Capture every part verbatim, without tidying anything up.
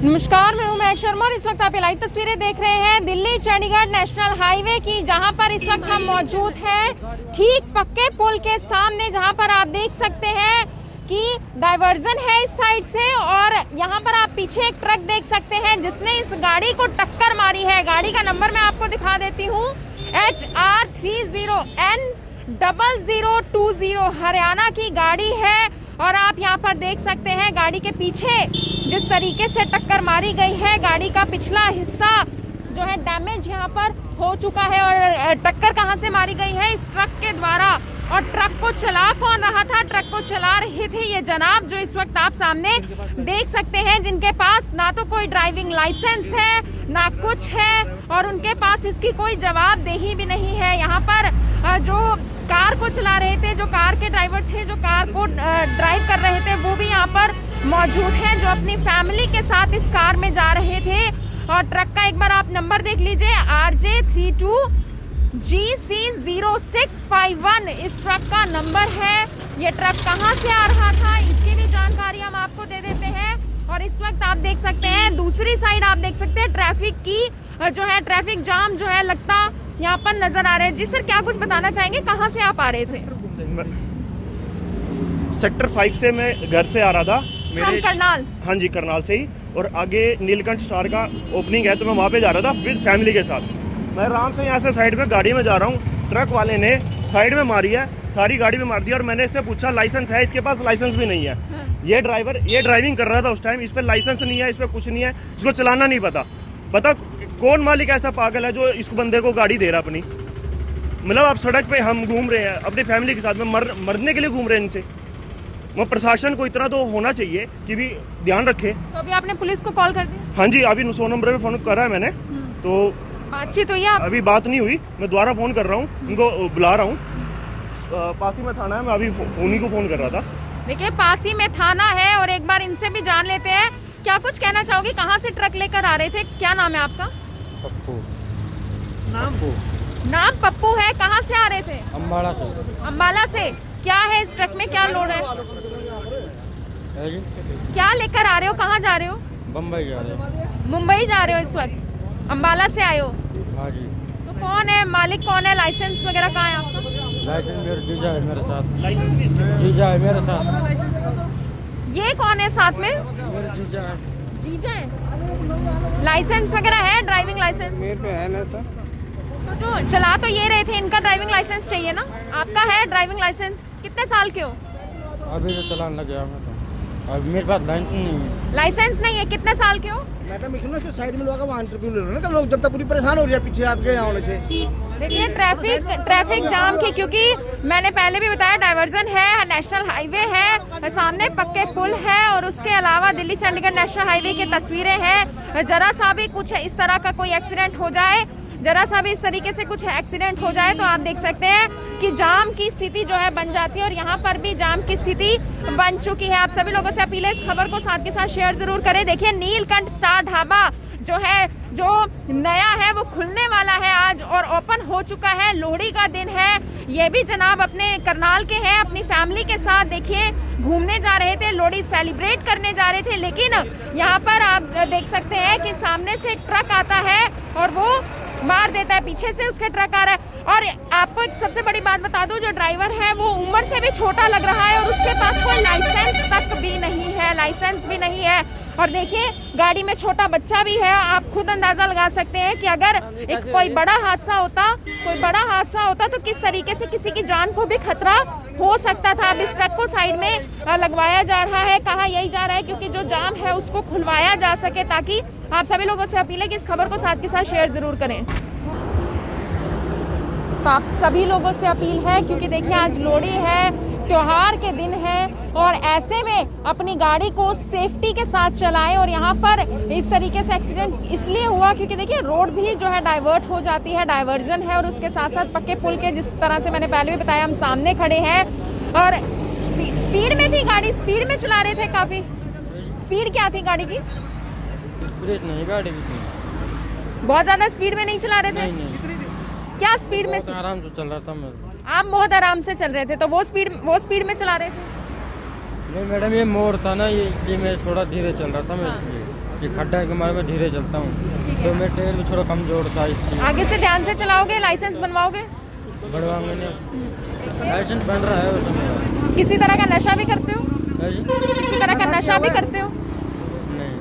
नमस्कार, मैं हूं महक शर्मा और इस वक्त आप लाइव तस्वीरें देख रहे हैं दिल्ली चंडीगढ़ नेशनल हाईवे की, जहां पर इस वक्त हम मौजूद हैं ठीक पक्के पुल के सामने, जहां पर आप देख सकते हैं कि डाइवर्जन है इस साइड से और यहां पर आप पीछे एक ट्रक देख सकते हैं जिसने इस गाड़ी को टक्कर मारी है। गाड़ी का नंबर मैं आपको दिखा देती हूँ, H R three zero N double zero two zero Haryana की गाड़ी है। और आप यहां पर देख सकते हैं गाड़ी के पीछे जिस तरीके से टक्कर मारी गई है, गाड़ी का पिछला हिस्सा जो है डैमेज यहां पर हो चुका है। और टक्कर कहां से मारी गई है? इस ट्रक के द्वारा। और ट्रक को चला कौन रहा था? ट्रक को चला रहे थे ये जनाब जो इस वक्त आप सामने देख सकते हैं, जिनके पास ना तो कोई ड्राइविंग लाइसेंस है ना कुछ है और उनके पास इसकी कोई जवाबदेही भी नहीं है। यहाँ पर जो कार को चला रहे थे, जो कार के ड्राइवर थे, जो कार को ड्राइव कर रहे थे, वो भी यहाँ पर मौजूद हैं, जो अपनी फैमिली के साथ इस कार में जा रहे थे। और ट्रक का एक बार आप नंबर देख लीजिए, R J three two G C zero six five one इस ट्रक का नंबर है। ये ट्रक कहाँ से आ रहा था इसकी भी जानकारी हम आपको दे देते हैं। और इस वक्त आप देख सकते हैं दूसरी साइड आप देख सकते हैं ट्रैफिक की जो है ट्रैफिक जाम जो है लगता यहाँ पर नजर आ रहे हैं। जी सर, क्या कुछ बताना चाहेंगे, कहाँ से आप आ रहे थे? सेक्टर फाइव से मैं घर से आ रहा था मेरे करनाल। हाँ जी, करनाल से ही। और आगे नीलकंठ स्टार का ओपनिंग है तो मैं वहाँ पे जा रहा था विद फैमिली के साथ। मैं आराम से यहाँ से साइड में गाड़ी में जा रहा हूँ, ट्रक वाले ने साइड में मारी है, सारी गाड़ी में मार दिया। और मैंने इससे पूछा लाइसेंस है? इसके पास लाइसेंस भी नहीं है। ये ड्राइवर ये ड्राइविंग कर रहा था उस टाइम, इस पे लाइसेंस नहीं है, इस पे कुछ नहीं है, इसको चलाना नहीं पता। पता कौन मालिक ऐसा पागल है जो इस बंदे को गाड़ी दे रहा अपनी? मतलब आप सड़क पे हम घूम रहे हैं अपनी फैमिली के साथ में, मर मरने के लिए घूम रहे हैं इनसे। वो प्रशासन को इतना तो होना चाहिए कि भी ध्यान रखे। तो अभी आपने पुलिस को कॉल कर दिया? हाँ जी, अभी सौ नंबर पे फोन करा है मैंने। तो बातचीत हुई है? अभी बात नहीं हुई, मैं दोबारा फोन कर रहा हूँ, उनको बुला रहा हूँ। पास ही में थाना है, मैं अभी उन्हीं को फोन कर रहा था। देखिए पास ही में थाना है और एक बार इनसे भी जान लेते हैं। क्या कुछ कहना चाहोगे, कहाँ से ट्रक लेकर आ रहे थे? क्या नाम है आपका? पप्पू। नाम नाम पप्पू है। कहाँ से आ रहे थे? अम्बाला से। अम्बाला से। क्या है इस ट्रक में, क्या लोड है? क्या लेकर आ रहे हो, कहाँ जा रहे हो? बम्बई जा रहे हो। मुंबई जा रहे हो इस वक्त? अम्बाला से आए हो? हाँ जी। तो कौन है मालिक, कौन है? लाइसेंस वगैरह कहाँ है आपका? लाइसेंस मेरे जीजा है मेरे साथ। लाइसेंस भी जीजा है मेरे साथ। ये कौन है साथ में? मेरे जीजा है। जीजा है। लाइसेंस वगैरह है? ड्राइविंग लाइसेंस मेरे पे है ना सर। तो जो चला तो ये रहे थे, इनका ड्राइविंग लाइसेंस चाहिए ना? आपका है ड्राइविंग लाइसेंस? कितने साल के हो? अभी तो चलान लग गया मैं तो। अभी मेरे पास लाइसेंस नहीं है। लाइसेंस नहीं है? कितने साल के हो? मैडम इसमें साइड में लोग वहाँ इंटरव्यू ले रहे हैं ना, लोग जनता पूरी परेशान हो रही है पीछे आपके यहाँ होने से। देखिए ट्रैफिक ट्रैफिक जाम की, क्योंकि मैंने पहले भी बताया डाइवर्जन है, नेशनल हाईवे है, सामने पक्के पुल है और उसके अलावा दिल्ली चंडीगढ़ नेशनल हाईवे की तस्वीरें हैं। जरा सा भी कुछ इस तरह का कोई एक्सीडेंट हो जाए, जरा सा भी इस तरीके से कुछ एक्सीडेंट हो जाए तो आप देख सकते हैं कि जाम की स्थिति जो है बन जाती है। और यहाँ पर भी जाम की स्थिति बन चुकी है। आप सभी लोगों से अपील है इस खबर को साथ के साथ शेयर जरूर करें। देखिए नीलकंठ स्टार ढाबा जो है, जो नया है वो खुलने वाला है आज और ओपन हो चुका है। लोहड़ी का दिन है, ये भी जनाब अपने करनाल के हैं, अपनी फैमिली के साथ देखिए घूमने जा रहे थे, लोहड़ी सेलिब्रेट करने जा रहे थे। लेकिन यहाँ पर आप देख सकते हैं कि सामने से एक ट्रक आता है और वो मार देता है, पीछे से उसके ट्रक आ रहा है। और आपको एक सबसे बड़ी बात बता दूं, जो ड्राइवर है वो उम्र से भी छोटा लग रहा है और उसके पास कोई लाइसेंस तक भी नहीं है, लाइसेंस भी नहीं है। और देखिए गाड़ी में छोटा बच्चा भी है। आप खुद अंदाजा लगा सकते हैं कि अगर एक कोई बड़ा हादसा होता कोई बड़ा हादसा होता तो किस तरीके से किसी की जान को भी खतरा हो सकता था। अब इस ट्रक को साइड में लगवाया जा रहा है, कहा यही जा रहा है क्योंकि जो जाम है उसको खुलवाया जा सके, ताकि आप सभी लोगों से अपील है कि इस खबर को साथ के साथ शेयर जरूर करें। तो आप सभी लोगों से अपील है क्योंकि देखिए आज लोहड़ी है, त्योहार के दिन है और ऐसे में अपनी गाड़ी को सेफ्टी के साथ चलाएं। और यहाँ पर इस तरीके से एक्सीडेंट इसलिए हुआ क्योंकि देखिए रोड भी जो है डाइवर्ट हो जाती है, डाइवर्जन है और उसके साथ साथ पक्के पुल के, जिस तरह से मैंने पहले भी बताया, हम सामने खड़े हैं और स्पीड में थी गाड़ी, स्पीड में चला रहे थे। काफी स्पीड क्या थी गाड़ी की? स्पीड नहीं गाड़ी की, बहुत ज्यादा स्पीड में नहीं चला रहे थे। नहीं, नहीं। क्या स्पीड में? आराम से चल रहा था मैं। आप बहुत आराम से चल रहे थे तो वो स्पीड वो स्पीड में चला रहे थे? नहीं मैडम, ये मोड़ था ना, ये, ये मैं थोड़ा धीरे चल रहा था मैं। हाँ। ये खड्डा है कि मैं मैं धीरे चलता हूँ, तो मेरा टायर भी थोड़ा कमजोर था इसलिए। आगे से ध्यान से चलाओगे, लाइसेंस बनवाओगे? बढ़वाएंगे नहीं, लाइसेंस बन रहा है उसमें। किसी तरह का नशा भी करते हो? है जी? किसी तरह का नशा भी करते हो? नहीं,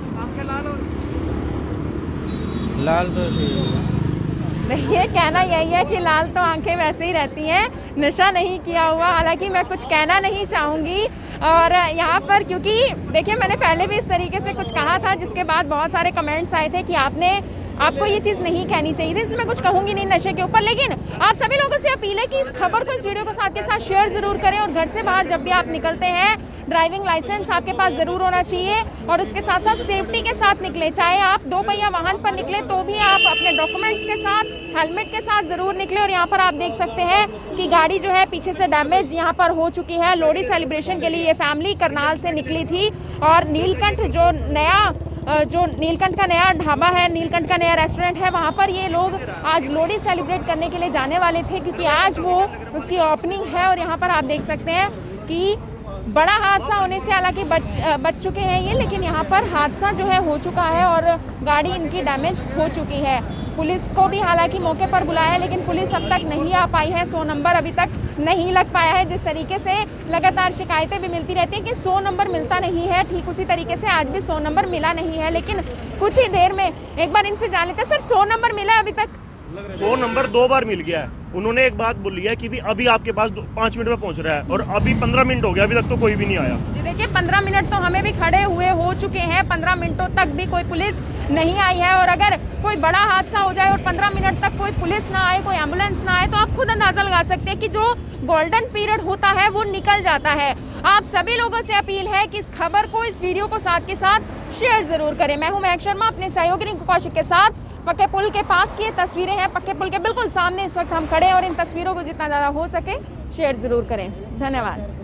लाल तो ठीक है। ये कहना यही है कि लाल तो आंखें वैसे ही रहती हैं, नशा नहीं किया हुआ। हालांकि मैं कुछ कहना नहीं चाहूँगी और यहाँ पर, क्योंकि देखिए मैंने पहले भी इस तरीके से कुछ कहा था जिसके बाद बहुत सारे कमेंट्स आए थे कि आपने आपको ये चीज़ नहीं कहनी चाहिए थी, इसलिए मैं कुछ कहूँगी नहीं नशे के ऊपर। लेकिन आप सभी लोगों से अपील है कि इस खबर को, इस वीडियो को साथ के साथ शेयर ज़रूर करें और घर से बाहर जब भी आप निकलते हैं ड्राइविंग लाइसेंस आपके पास ज़रूर होना चाहिए और उसके साथ साथ सेफ्टी के साथ निकले। चाहे आप दो पहिया वाहन पर निकले तो भी आप अपने डॉक्यूमेंट्स के साथ, हेलमेट के साथ ज़रूर निकले। और यहाँ पर आप देख सकते हैं कि गाड़ी जो है पीछे से डैमेज यहाँ पर हो चुकी है। लोहड़ी सेलिब्रेशन के लिए ये फैमिली करनाल से निकली थी और नीलकंठ जो नया जो नीलकंठ का नया ढाबा है, नीलकंठ का नया रेस्टोरेंट है, वहाँ पर ये लोग आज लोहड़ी सेलिब्रेट करने के लिए जाने वाले थे क्योंकि आज वो उसकी ओपनिंग है। और यहाँ पर आप देख सकते हैं कि बड़ा हादसा होने से हालांकि बच बच चुके हैं ये, लेकिन यहाँ पर हादसा जो है हो चुका है और गाड़ी इनकी डैमेज हो चुकी है। पुलिस को भी हालांकि मौके पर बुलाया लेकिन पुलिस अब तक नहीं आ पाई है। सौ नंबर अभी तक नहीं लग पाया है। जिस तरीके से लगातार शिकायतें भी मिलती रहती हैं कि सौ नंबर मिलता नहीं है, ठीक उसी तरीके से आज भी सौ नंबर मिला नहीं है। लेकिन कुछ ही देर में एक बार इनसे जान लेते हैं। सर, सौ नंबर मिला है अभी तक? सौ नंबर दो बार मिल गया है। उन्होंने एक बात बोली है कि भी अभी आपके पास पाँच मिनट में पहुंच रहा है और अभी पंद्रह मिनट हो गया, अभी तक तो कोई भी नहीं आया। जी देखिए, पंद्रह मिनट तो हमें भी खड़े हुए हो चुके हैं, पंद्रह मिनटों तक भी कोई पुलिस नहीं आई है। और अगर कोई बड़ा हादसा हो जाए और पंद्रह मिनट तक कोई पुलिस ना आए, कोई एम्बुलेंस ना आए, तो आप खुद अंदाजा लगा सकते हैं कि जो गोल्डन पीरियड होता है वो निकल जाता है। आप सभी लोगों से अपील है कि इस खबर को, इस वीडियो को साथ के साथ शेयर जरूर करें। मैं हूं महक शर्मा अपने सहयोगी रिंकू कौशिक के साथ। पक्के पुल के पास की ये तस्वीरें हैं, पक्के पुल के बिल्कुल सामने इस वक्त हम खड़े हैं और इन तस्वीरों को जितना ज़्यादा हो सके शेयर ज़रूर करें। धन्यवाद।